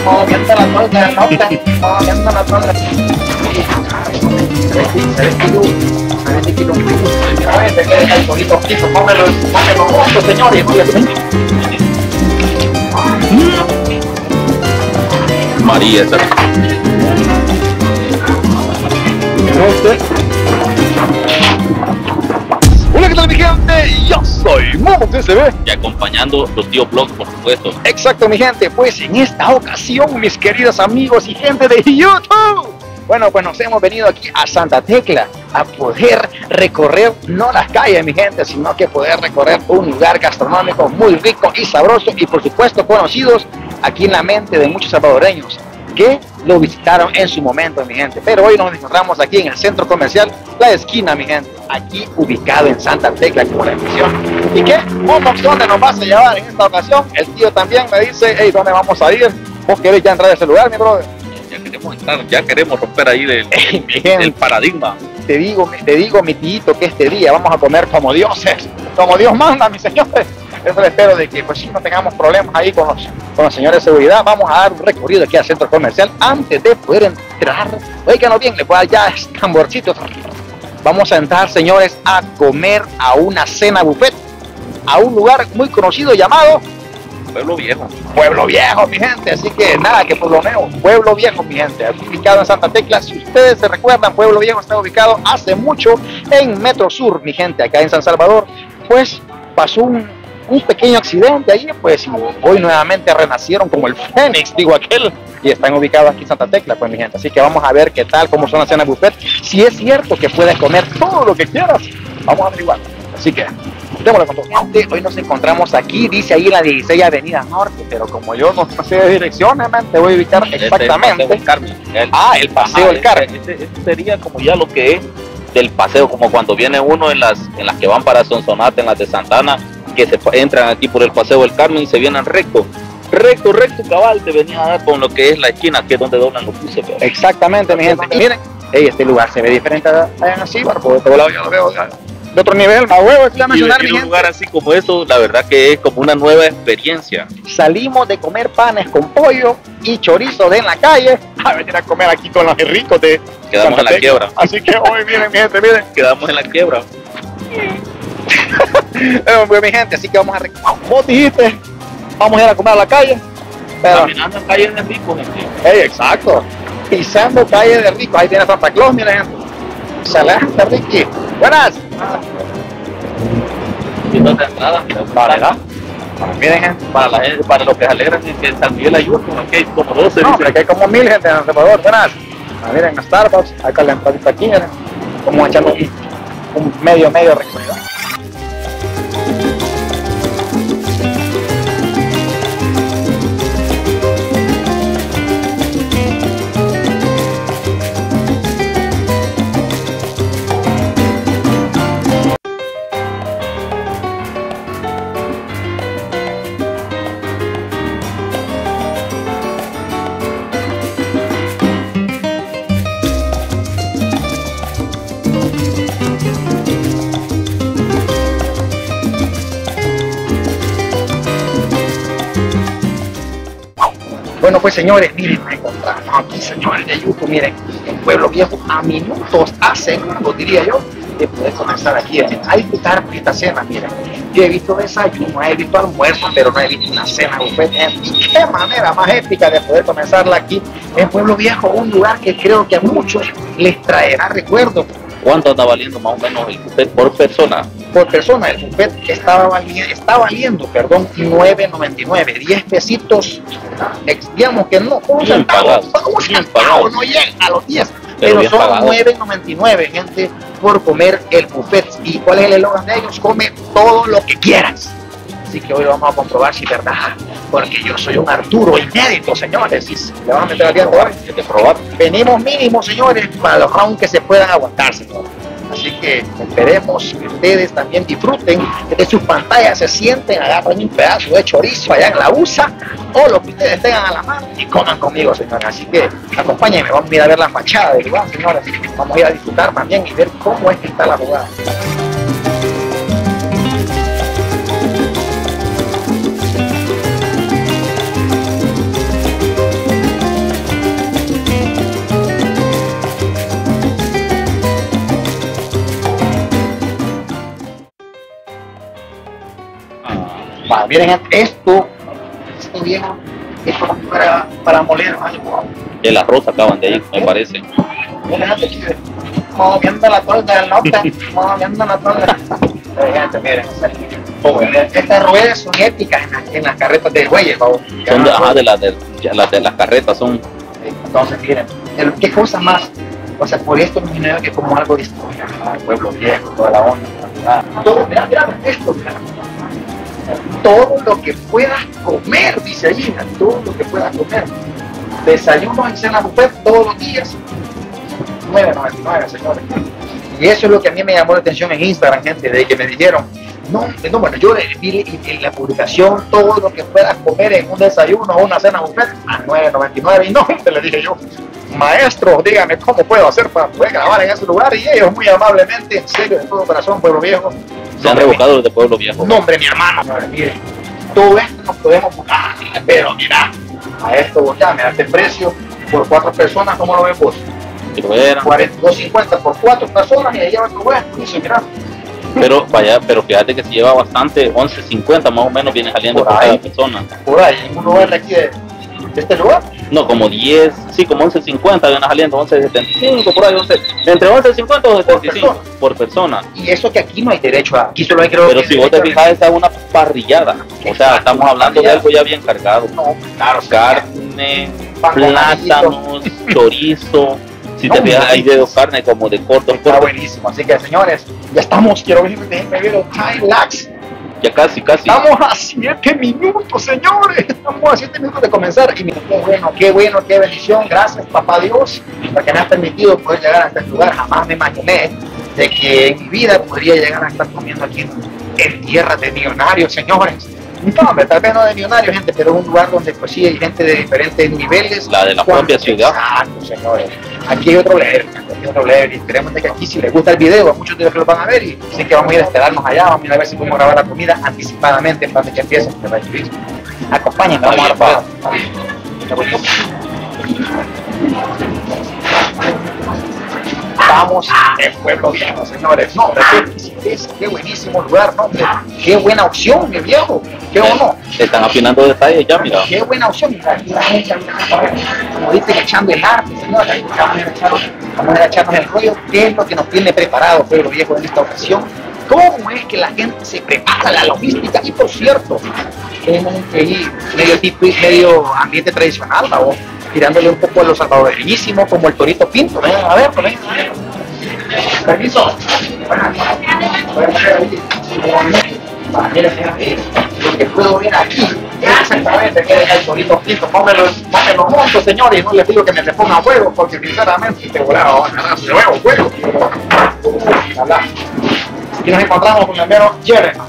moviendo la tonta, moviendo la tonta. Se ve kilo. A ver, te queda el poquito, póngelo juntos, señores. María, esa. Hola, ¿qué tal, mi gente? Yo soy Momo TCB. Y acompañando los tíos Vlogs, por supuesto. Exacto, mi gente. Pues en esta ocasión, mis queridos amigos y gente de YouTube, bueno, pues nos hemos venido aquí a Santa Tecla a poder recorrer, no las calles, mi gente, sino que poder recorrer un lugar gastronómico muy rico y sabroso y, por supuesto, conocidos aquí en la mente de muchos salvadoreños que lo visitaron en su momento, mi gente. Pero hoy nos encontramos aquí en el centro comercial La Esquina, mi gente, aquí ubicado en Santa Tecla, como la emisión. ¿Y qué? ¿Dónde nos vas a llevar en esta ocasión? El tío también me dice, hey, ¿dónde vamos a ir? ¿Vos querés ya entrar a ese lugar, mi brother? Ya queremos entrar, ya queremos romper ahí el paradigma. Te digo, mi tito, que este día vamos a comer como dioses, como Dios manda, mis señores. Eso espero de que pues si no tengamos problemas ahí con los señores de seguridad. Vamos a dar un recorrido aquí al centro comercial antes de poder entrar. Oíganos bien, le voy a dar ya tamborcitos. Vamos a entrar, señores, a comer a una cena buffet, a un lugar muy conocido llamado Pueblo Viejo. Pueblo Viejo, mi gente. Así que nada, que Pueblo Nuevo, Pueblo Viejo, mi gente, ubicado en Santa Tecla. Si ustedes se recuerdan, Pueblo Viejo está ubicado hace mucho en Metro Sur, mi gente, acá en San Salvador. Pues pasó un pequeño accidente ahí, pues hoy nuevamente renacieron como el Fénix, digo aquel, y están ubicados aquí en Santa Tecla, pues mi gente. Así que vamos a ver qué tal, cómo son las cenas buffet, si es cierto que puedes comer todo lo que quieras. Vamos a averiguar. Así que démosle con todo. Hoy nos encontramos aquí, dice ahí en la 16 Avenida Norte, pero como yo no sé de direcciones, te voy a ubicar exactamente. El Carmen. El Paseo del Carmen. Este sería como ya lo que es del paseo, como cuando viene uno en las que van para Sonsonate, en las de Santana, que se entran aquí por el Paseo del Carmen y se vienen recto, cabal, te venía a dar con lo que es la esquina, que es donde doblan los buses. Exactamente, mi gente. Miren, este lugar se ve diferente allá en Cibar, por otro lado yo lo veo de otro nivel, más huevo, es mencionar, mi gente. Un lugar así como eso, la verdad que es como una nueva experiencia. Salimos de comer panes con pollo y chorizo de en la calle a venir a comer aquí con los ricos de Quedamos Santa en la quiebra. Así que hoy, miren, mi gente, miren. Quedamos en la quiebra. Pues, mi gente, así que vamos a vos dijiste, vamos a ir a comer a la calle, pero caminando en calles de rico, gente. Exacto, pisando calles de rico. Ahí viene Santa Claus, miren, gente. Excelente, Ricky. Buenas. Y no de entrada, para miren, gente, para los que se alegran de que San Miguel ayuda, aquí hay como 12. no, aquí hay como 1000 gente en El Salvador. Buenas. Miren, a Starbucks, acá la entradita aquí, miren, como echando un medio recorrido. Bueno, pues señores, miren, nos encontramos aquí, señores de YouTube, miren, en Pueblo Viejo, a minutos, a segundos, diría yo, de poder comenzar aquí a disfrutar esta cena. Miren, yo he visto desayuno, he visto almuerzo, pero no he visto una cena buffet. ¿Y qué manera más épica de poder comenzarla aquí en Pueblo Viejo? Un lugar que creo que a muchos les traerá recuerdos. ¿Cuánto anda valiendo más o menos el buffet por persona? Por persona, el buffet está valiendo, perdón, $9.99, 10 pesitos, digamos que no, un centavo, no llega a los 10, pero son $9.99, gente, por comer el buffet. ¿Y cuál es el eslogan de ellos? Come todo lo que quieras. Así que hoy lo vamos a comprobar si es verdad, porque yo soy un Arturo inédito, señores, y le van a meter al día hoy, que probar. Venimos mínimos, señores, para los aunque se puedan aguantar, señores. Así que esperemos que ustedes también disfruten de sus pantallas, se sienten, agarren un pedazo de chorizo allá en la USA o lo que ustedes tengan a la mano y coman conmigo, señores. Así que acompáñenme, vamos a ir a ver la fachada del lugar, señores. Vamos a ir a disfrutar también y ver cómo es que está la jugada. Miren, esto viejo, esto para moler algo. El arroz acaban de ir, me parece. Moviendo la torta del norte, moviendo la torta. Gente, miren, estas ruedas son épicas en las carretas de bueyes, son de las carretas son. Entonces, miren, qué cosa más. O sea, por esto me imagino que como algo distinto al pueblo viejo, toda la onda. Todo, mira esto, mira. Todo lo que puedas comer, dice allí, todo lo que puedas comer. Desayuno en cena buffet todos los días, $9.99, señores. Y eso es lo que a mí me llamó la atención en Instagram, gente, de que me dijeron, bueno, yo vi en la publicación todo lo que puedas comer en un desayuno o una cena buffet a $9.99. Y no, le dije yo, maestro, dígame cómo puedo hacer para poder grabar en ese lugar. Y ellos muy amablemente, en serio, de todo corazón, Pueblo Viejo, se han revocado los de Pueblo Viejo. No, hombre, mi hermano, mire, todo esto nos podemos buscar, pero mira, a esto ya me daste el precio por 4 personas, ¿cómo lo ves vos? $42.50 por 4 personas y ahí lleva tu bueno, dice, mira. Pero vaya, pero fíjate que si lleva bastante, $11.50 más o menos viene saliendo por cada persona. Por ahí, en un lugar de aquí de este lugar. No, como 10, sí, como 11.50 viene saliendo, 11.75, por ahí, entre 11.50 o 75 por persona. Y eso que aquí no hay derecho a, aquí solo hay creo. Pero si vos te fijas, esa es una parrillada. O sea, estamos hablando de algo ya bien cargado. No, claro, carne, plátanos, chorizo. Si te fijas, hay de carne como de corto. Está buenísimo. Así que, señores, ya estamos. Quiero ver el time lapse. Ya casi. Estamos a 7 minutos, señores. Estamos a 7 minutos de comenzar. Y mira, qué bueno, qué bendición. Gracias, papá Dios, porque me has permitido poder llegar a este lugar. Jamás me imaginé de que en mi vida podría llegar a estar comiendo aquí en tierra de millonarios, señores. No, tal vez no de millonarios, gente, pero es un lugar donde pues sí hay gente de diferentes niveles. La de la propia ciudad. Exacto, señores. Aquí hay otro level, y esperemos de que aquí, si les gusta el video, a muchos de los que lo van a ver, y así que vamos a ir a esperarnos allá, vamos a ir a ver si podemos grabar la comida anticipadamente para que empiece el turismo. Acompáñenme, vamos a grabar. Estamos en Pueblo Viejo, señores. No, qué buenísimo lugar, ¿no? Qué buena opción, mi viejo. ¿Qué o no? Están afinando detalles ya, mira. Qué buena opción. La gente, como dicen, echando el arte, señores. Vamos a echarnos el rollo. ¿Qué es lo que nos tiene preparado Pueblo Viejo en esta ocasión? ¿Cómo es que la gente se prepara la logística? Y por cierto, tenemos ahí medio ambiente tradicional, ¿no? Tirándole un poco a los salvadoreñísimos, como el Torito Pinto. Vengan a ver, permiso. Lo que puedo ver aquí es exactamente que es el Torito Pinto. Pónganlo montos, señores, y no les digo que me ponga a fuego, porque sinceramente te volaba a ganar fuego. Aquí nos encontramos con el mero Jeremy.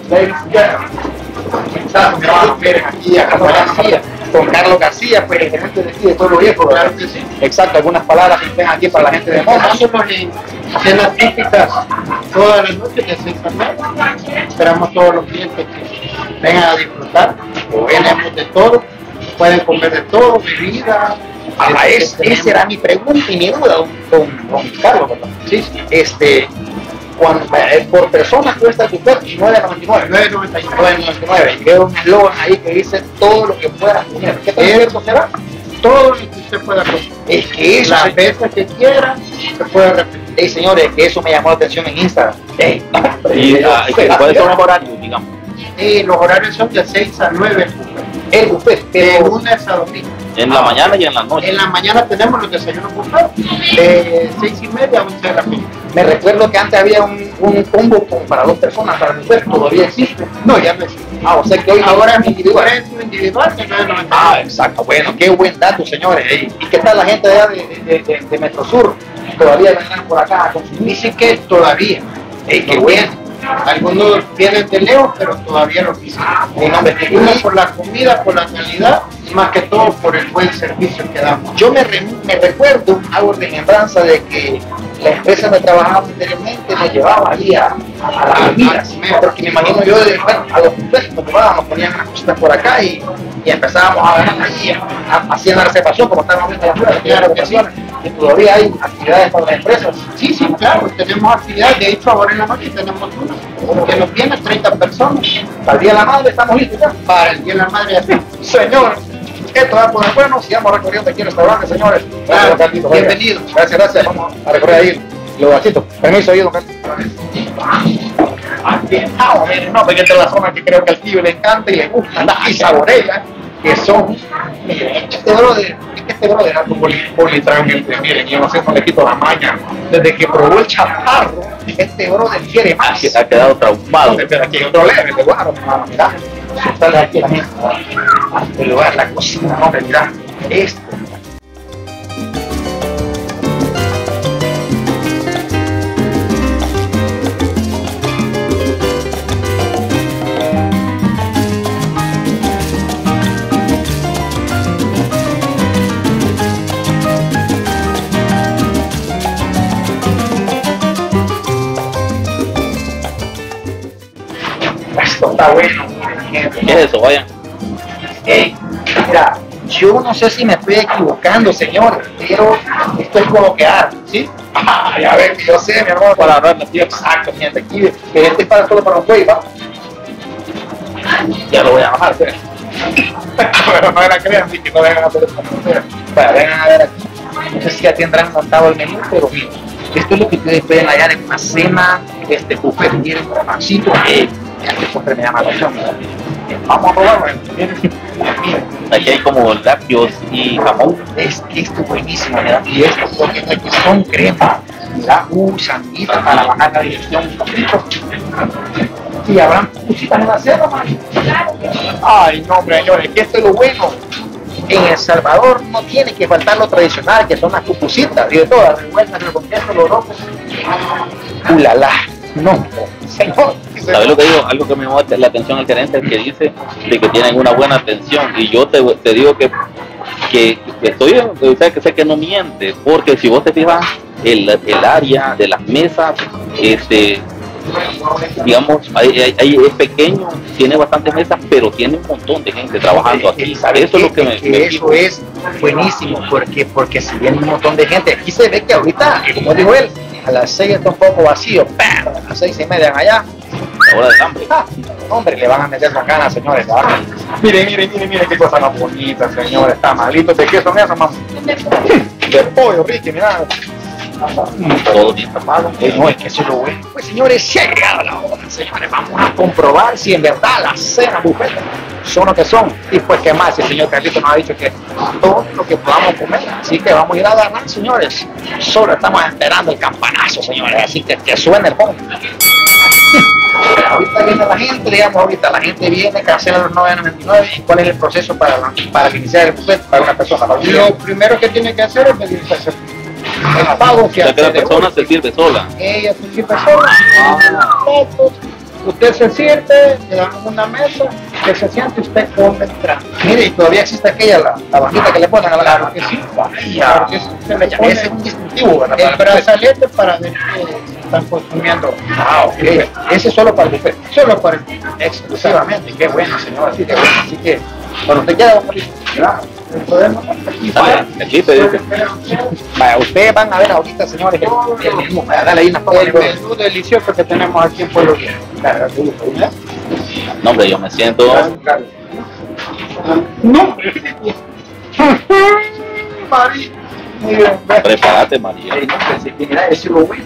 Miren aquí a Carlos García. Con Carlos García, pues el gerente de aquí de Pueblo Viejo. Claro que sí. Exacto, algunas palabras que tengan aquí para la gente de Mona. Nosotros en cenas típicas todas las noches de 6 a 9. Esperamos todos los clientes que vengan a disfrutar. Tenemos de todo, pueden comer de todo, bebida. Esa era mi pregunta y mi duda con Carlos, ¿verdad? Sí. Por persona cuesta el buffet $9.99. Y veo un eslogan ahí que dice todo lo que puedas comer. ¿Qué tan cierto será? Todo lo que usted pueda comer. Es que eso, las veces que quiera, se puede repetir. Señores, eso me llamó la atención en Instagram. ¿Cuáles son los horarios, digamos? Los horarios son de 6 a 9 el buffet, de lunes a domingo. En la mañana y en la noche. En la mañana tenemos los desayunos buffet de 6:30 a 11 de la mañana. Me recuerdo que antes había un combo para 2 personas para el buffet, todavía existe. No, ya no existe. O sea que hoy ahora es individual. Individual, exacto. Bueno, qué buen dato, señores. ¿Y qué tal la gente de allá de Metrosur? Todavía vendrán por acá a consumir. Dice que todavía. Qué bueno. Algunos vienen de lejos, pero todavía lo visitan. Uno por la comida, por la calidad, y más que todo por el buen servicio que damos. Yo me recuerdo, hago remembranza de que la empresa donde trabajaba anteriormente me llevaba ahí a las comidas, porque me imagino yo, a los buffets nos ponían unas cositas por acá y empezábamos a ganar allí, hacían la reservación como estábamos viendo las pruebas. Claro que sí. que todavía hay actividades para las empresas. Sí, sí, claro, tenemos actividades. De hecho, ahora en la noche tenemos una que nos viene 30 personas. Para el Día de la Madre estamos listos ya. Para el Día de la Madre, así. Señor, esto va a poner bueno. Sigamos recorriendo aquí el restaurante, señores. Claro, Carlitos, bienvenido. Gracias, gracias. Vamos a recorrer ahí los vasitos. Permiso, ahí, don Carlos. Aquí estamos, miren, no, porque esta es la zona que creo que al tío le encanta y le gusta, y saborea, que son, miren, este brother es algo literalmente, miren, yo no sé, no le quito la maña, desde que probó el chaparro, este brother quiere más. Ha quedado traumado. Pero aquí hay otro leve, de guaro, mirá, sale aquí la gente, el lugar, la cocina, hombre, mirá, esto. Esto está bueno, miren, ¿Qué es eso? Vayan. Mira, yo no sé si me estoy equivocando, señores, pero esto es como que ¿sí? Ya ven, yo sé, mi hermano, para agarrar la tía. Exacto, gente, aquí, que este es para solo para un güey, ¿va? Ya lo voy a bajar, pues. Pero no me la crean, así que no vengan a hacer esto. Para, vengan a ver aquí. No sé si ya tendrán montado el menú, pero miren, esto es lo que ustedes pueden hallar en una cena, buffet, miren, con pancito, ya que siempre me llama la atención. Vamos a probarlo, miren. Aquí hay como lácteos y jamón. Es que esto es buenísimo, mira, y esto porque aquí son crema, mira, sanguita para bajar la digestión un poquito. Y habrán puchitas en la cena, man. Ay, no, hombre, señores, que esto es lo bueno. En El Salvador no tiene que faltar lo tradicional, que son las pupusitas, y de todas, revueltas, reconquistas, los locos. ¡Ulala! No, señor. ¿Sabes lo que digo? Algo que me llamó la atención al gerente es que dice de que tienen una buena atención. Y yo te digo que estoy, o sea, que sé que no miente, porque si vos te fijas, el área de las mesas, digamos, es pequeño, tiene bastantes mesas, pero tiene un montón de gente trabajando aquí. Eso es lo que eso es buenísimo, porque si viene un montón de gente, aquí se ve que ahorita, como dijo él, a las 6 está un poco vacío, pero a las 6:30 allá, la hora del hambre. Hombre, le van a meter la gana, señores. Miren qué cosa más bonita, señores. Está malito. ¿De qué son esas, mamá? De pollo, Ricky, mira. Todo bien tapado. No, es que eso es lo bueno. Pues, señores, se ha llegado la hora, señores. Vamos a comprobar si en verdad las cenas buffet son lo que son. Y pues, ¿qué más? El señor Carlito nos ha dicho que todo lo que podamos comer. Así que vamos a ir a ganar, señores. Solo estamos esperando el campanazo, señores. Así que suene el phone. Ahorita viene la gente, digamos, ahorita la gente viene, cancela los 9.99. ¿Y cuál es el proceso para iniciar el buffet para una persona? Lo primero que tiene que hacer es pedirse el pago que hace la persona se sirve sola. Ella se sirve sola. Usted se sirve, le damos una mesa, que se siente, usted come entrando. Mire, y todavía existe aquella, la bajita que le ponen a la Claro que sí. Claro que se le pone, ese es un distintivo, ¿verdad? El brazalete para ver que están consumiendo. Ok. Ese es solo para el buffet. Solo para el exclusivamente. Qué bueno, señor. Así que bueno. Así que, cuando usted quiera, podemos Aquí te dice. Vaya, ustedes van a ver ahorita, señores, el menú. Vaya, dale ahí una foto. el menú delicioso que tenemos aquí en Pueblo Viejo. No, hombre, yo me siento. No. María. Prepárate, María. Mira, eso es lo bueno.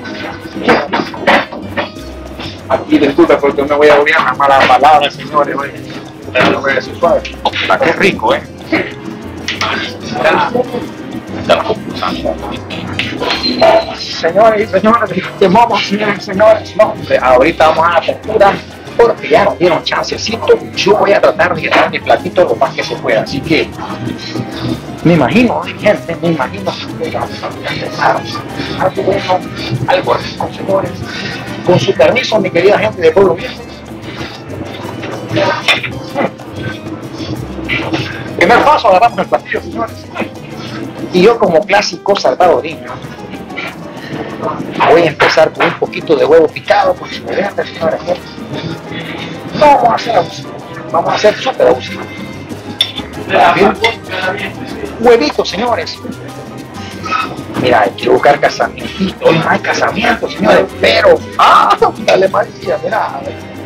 Aquí disculpa porque me voy a odiar una mala palabra, señores. Pero lo voy a decir suave. Qué rico, Señores y señores, que vamos, señores, no, ahorita vamos a la apertura porque ya nos dieron chancecito. Yo voy a tratar de llenar mi platito lo más que se pueda, así que me imagino, gente, me imagino que vamos a empezar algo bueno, algo rico, señores. Con su permiso, mi querida gente de Pueblo Viejo. Primer paso, agarramos el platillo, señores. Y yo, como clásico salvadoreño, voy a empezar con un poquito de huevo picado, porque si me dejan, señores, no vamos a hacer abusivo, vamos a hacer súper abusivo. Huevitos, señores. Mira, hay que buscar casamiento. Hoy no hay casamiento, señores, pero... Dale María, mira.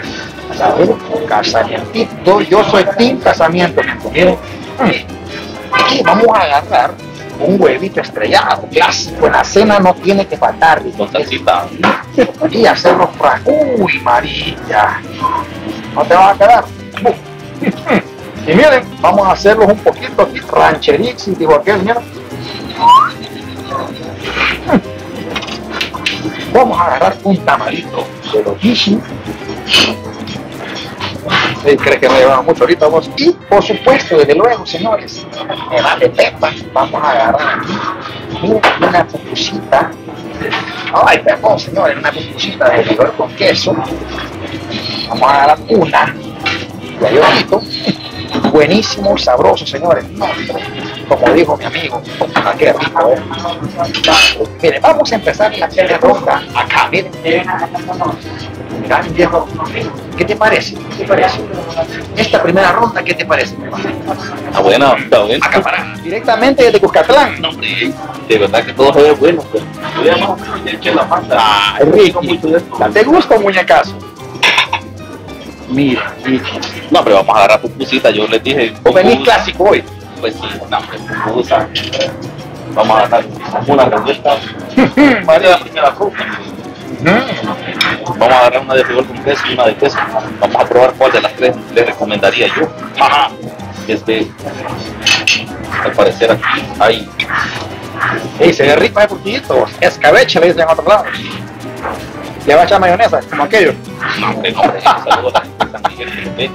Casamiento, yo soy team casamiento. Miren, aquí vamos a agarrar un huevito estrellado, clásico. En la cena no tiene que faltar. Con salsita. Y hacerlo uy, María. No te vas a quedar. Y miren, vamos a hacerlos un poquito aquí, rancherix, digo aquel, miren. Vamos a agarrar un tamalito de los Gishi. ¿Crees que no llevamos mucho ahorita? Vamos. Y por supuesto, desde luego, señores, me vale pepa. Vamos a agarrar aquí, miren, una pupusita. Ay, perdón, señores, una pupusita de frijol con queso. Vamos a agarrar una de ayonito. Buenísimo, sabroso, señores. No, como dijo mi amigo, qué rico, Miren, vamos a empezar la primera ronda acá, miren. Mira, viejo, ¿qué te parece? ¿Qué te parece? Esta primera ronda, ¿qué te parece? Está buena, está buena. Acá para, directamente desde Cuscatlán. No, hombre, de verdad que todo se ve bueno. Pues. Yo ya no me eché la masa. Ricky, ¿te gusta un muñecazo? Mira, Ricky. No, pero vamos a agarrar pupusita. Yo les dije. ¿O venís clásico hoy? Pues sí, no, hombre, pupusa. Vamos a agarrar una receta. María, la primera fruta. Vamos a agarrar una de frijol con queso y una de queso. Vamos a probar cuál de las tres les recomendaría yo. Ajá. Al parecer aquí hay. Sí, se ve rico de poquito. Escabeche, le dicen en otros lados. Le va a echar mayonesa, como aquello. No, hombre, saludos a San Miguel de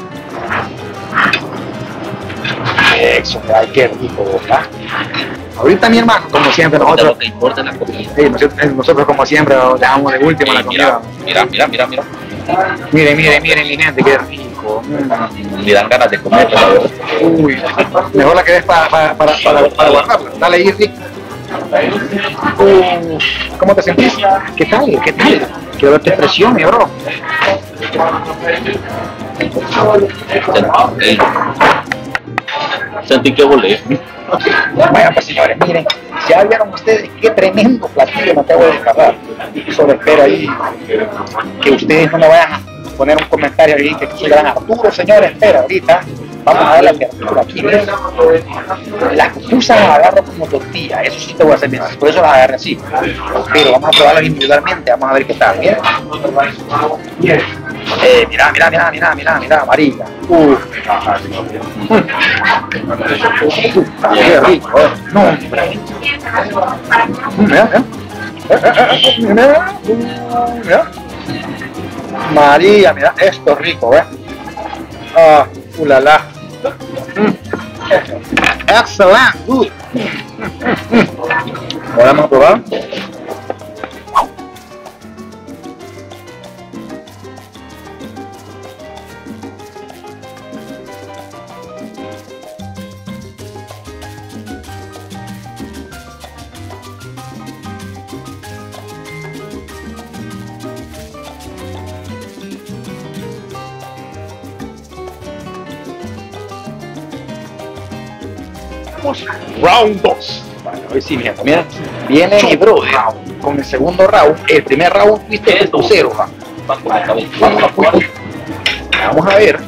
Eso, ay, qué rico, ¿verdad? Ahorita mi hermano, como siempre, nosotros. Lo que importa es la comida. Sí, nosotros como siempre dejamos de última la comida. Mira. Miren, mi gente, qué rico. Me dan ganas de comer, la verdad. Uy, mejor la que des para guardarla. Dale ahí, Rick. ¿Cómo te sentís? ¿Qué tal? Quiero ver tu expresión, mi bro. Sentí que volé. Bueno, pues señores, miren, ya vieron ustedes qué tremendo platillo me acabo de descargar. Solo espero ahí que ustedes no me vayan a poner un comentario ahí que soy gran Arturo, señores, espera, ahorita vamos a dar la apertura aquí, miren. Las pupusas las agarro como tortilla, eso sí te voy a hacer bien, por eso las agarré así. Pero vamos a probarlas individualmente, vamos a ver qué tal, miren. Mira, amarilla. Qué rico, no, mira. María, mira, esto es rico, ulala. Excelente, good. Ahora vamos a probar. Round 2. Bueno, hoy sí, mi gente, mira, viene mi brother con el segundo round. El primer round fuiste el crucero. Vamos a ver.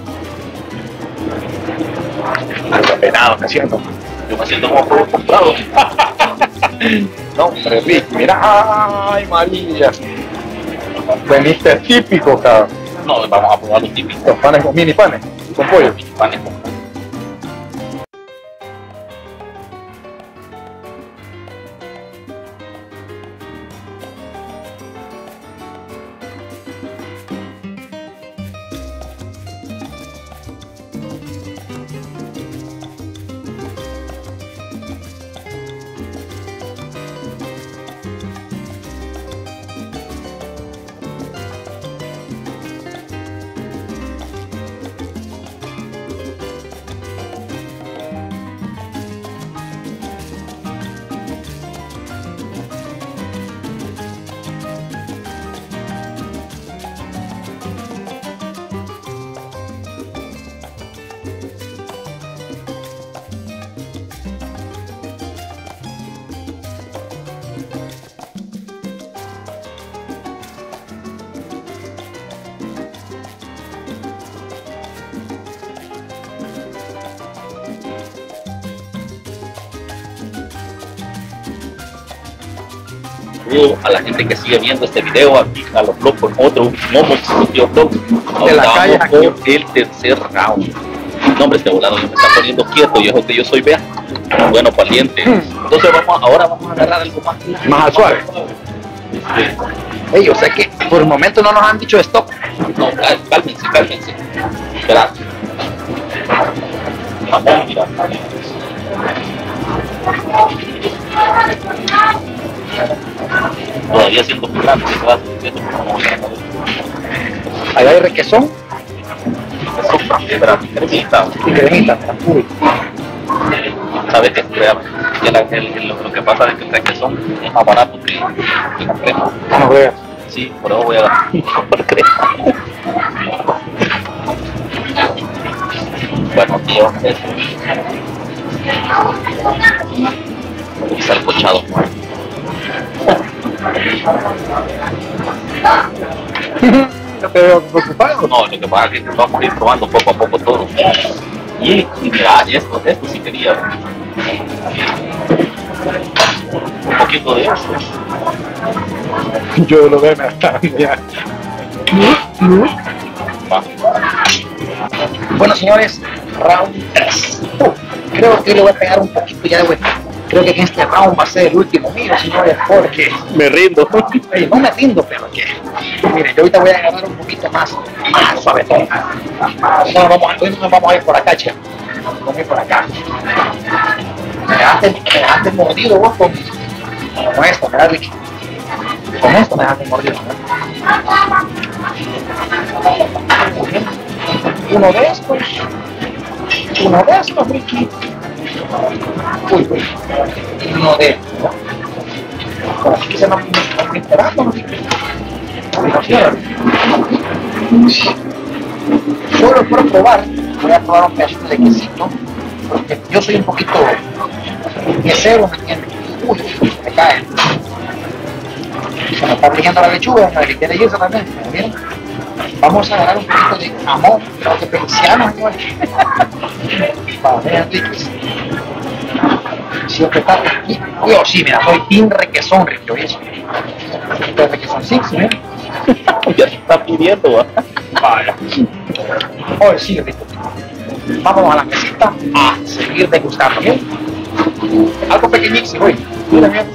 Algo penado me siento. Yo me siento como pollo comprado. No, hombre, Ricky, mira. Ay, María. Veniste típico, cabrón. No, vamos a probar los típicos. Los panes con mini panes, con pollo. Mini panes con saludo a la gente que sigue viendo este video, aquí a los blogs, otro Momo Studio Blog. De la calle aquí. El tercer round. No, hombre, este volado ya me está poniendo quieto y es que yo soy, vea, bueno, valiente. Entonces ahora vamos a agarrar algo más al suave. Yo sé que por el momento no nos han dicho stop. No, cálmense. Espera. Vamos, mira. Todavía siento picante, se va sintiendo como Allá hay requesón. Espera, cremita. Y cremita. Uy. Sabes que lo que pasa es que el requesón es más barato que la crema. No veas. Sí, por eso voy a dar por crema. Bueno, tío, eso. Y salcochado. ¿No te veo preocupado? No, lo que pasa es que vamos a ir probando poco a poco todo. Y mira, esto sí quería. Un poquito de eso. Yo lo veo ya. Bueno, señores, round 3. Creo que le voy a pegar un poquito ya de vuelta. Creo que en este round va a ser el último mío, señores, porque me rindo. No me rindo, pero que miren, yo ahorita voy a agarrar un poquito más suavetón. Hoy no nos vamos a ir por acá, che. Vamos a ir por acá. Me dejaste mordido vos con esto, me Ricky. Con esto me dejaste mordido, ¿no? Uno de estos, Ricky. Uy. Uno de estos, ¿no? Por aquí se nos está esperando, ¿no? Solo por probar, voy a probar un pedacito de quesito, porque yo soy un poquito quesero, ¿me entiendes? Uy, me cae. Se me está brillando la lechuga, que quiere irse también, ¿me vieron? Vamos a agarrar un poquito de jamón, creo que peruciano, señores. Para ver, ricos. Siempre está aquí. Yo sí, mira, soy team requesón, Ricky, ¿oyes? Este requesón, sí, ¿eh? Ya se está pidiendo, ¿va? Vaya. Hoy sí, Rico. Vamos a la mesita a seguir degustando, ¿bien? Algo pequeñísimo, hoy. Mira, mira.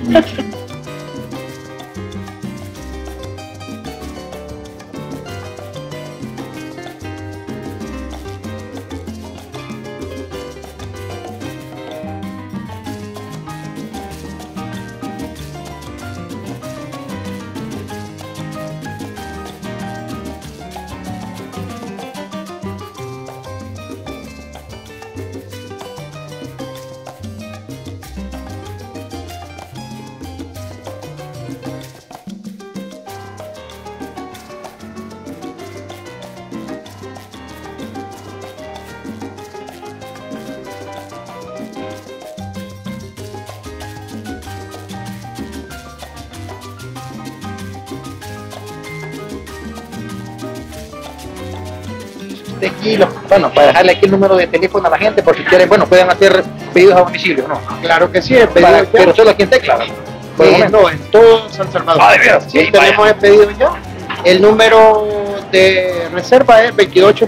De aquí, bueno, para dejarle aquí el número de teléfono a la gente, por si quieren, bueno, pueden hacer pedidos a domicilio, ¿no? Claro que sí, el pedido Para, pero solo aquí en Tecla. No, en todo San Salvador. Ah, de veras, sí, tenemos el pedido ya. El número de reserva es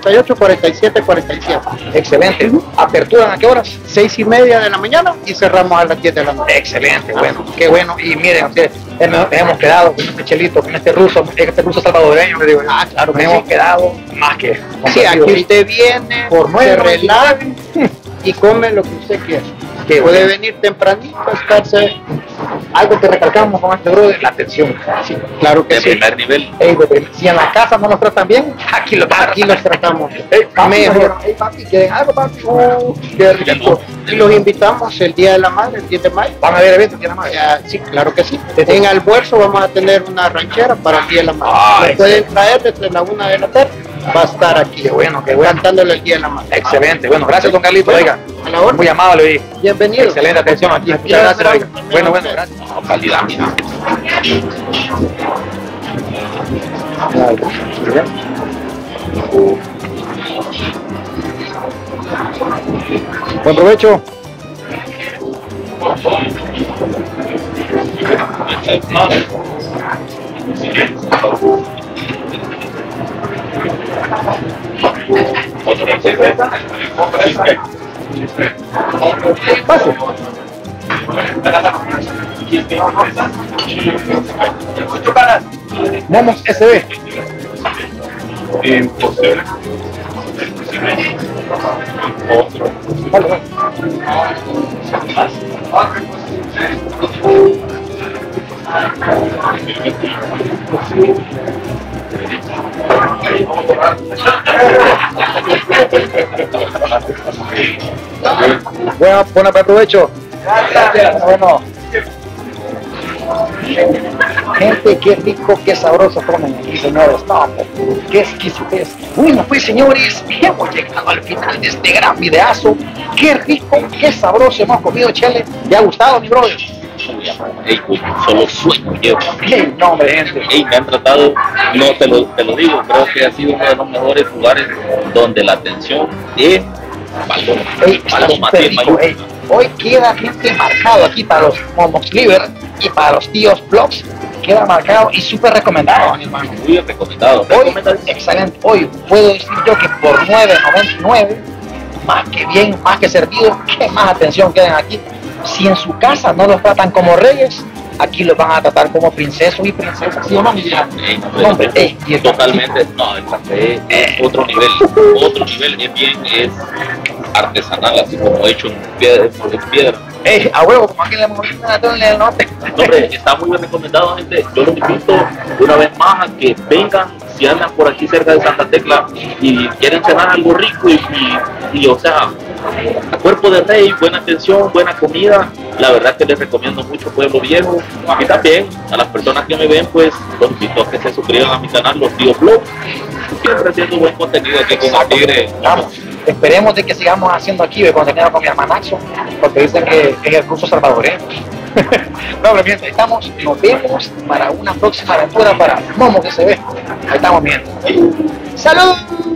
2288-4747. Excelente. ¿Apertura a qué horas? 6:30 de la mañana y cerramos a las 10 de la noche. Excelente, bueno, qué bueno. Y miren, ustedes, hemos quedado con este chelito, con este ruso salvadoreño, que digo, claro, nos hemos quedado más que. Sí, aquí usted viene, por se relaja y come lo que usted quiera. Que puede venir tempranito, estarse. Algo que recalcamos con este brother, la atención. Sí, claro que de sí. primer nivel. Si en la casa no nos tratan bien, aquí los tratamos. Mejor. Papi, ¿quieren algo, papi? Qué rico. Y los invitamos el Día de la Madre, el 10 de mayo. ¿Van a haber eventos el Día de la Madre? Sí, claro que sí. En almuerzo vamos a tener una ranchera para el Día de la Madre. Lo pueden traer desde la 1 de la tarde. Va a estar aquí. Qué bueno, cantándole el Día de la Madre. Excelente. Bueno, gracias, don Carlito. Oiga, muy amable. Y bienvenido. Excelente atención aquí. Muchas gracias. Oiga. Bueno, gracias. No, calidad, mira. Buen provecho. Pase. Momos SB. Imposible. Otro. Vale. Bueno, provecho. Bueno. Gente, qué rico, qué sabroso comen aquí, señores. No, qué exquisitez. Bueno, pues, señores, hemos llegado al final de este gran videazo. Qué rico, qué sabroso hemos comido, Chele. ¿Te ha gustado, mi brother? Ey, solo sueño llevo. Ey, no, hombre, gente. Ey, me han tratado, no te lo digo, creo que ha sido uno de los mejores lugares donde la atención es paloma. Ey, Paloma, súper rico, ey. Hoy queda gente marcado aquí para los Momos Liver y para los tíos Vlogs. Queda marcado y súper recomendado, mi hermano. Muy recomendado. Hoy, excelente. Hoy puedo decir yo que por $9.99, más que bien, más que servido, que más atención queden aquí. Si en su casa no los tratan como reyes, aquí los van a tratar como princesos y princesas, ¿sí o no, mi vida? Totalmente, no, el café es otro nivel, es artesanal, así como hecho en piedra. A huevo, como aquí le hemos visto en el norte. Hombre, está muy bien recomendado, gente. Yo los invito una vez más a que vengan, si andan por aquí cerca de Santa Tecla y quieren cenar algo rico y o sea, a cuerpo de rey, buena atención, buena comida. La verdad que les recomiendo mucho Pueblo Viejo. Y también a las personas que me ven, pues los invito a que se suscriban a mi canal, Los Tíos Vlogs. Siempre haciendo buen contenido aquí con el Tigre. Vamos, esperemos de que sigamos haciendo aquí de contenido con mi hermanazo, porque dicen que es el ruso salvadoreño. No, pero mientras estamos, nos vemos para una próxima aventura para Momos SB. Ahí estamos viendo. ¡Salud!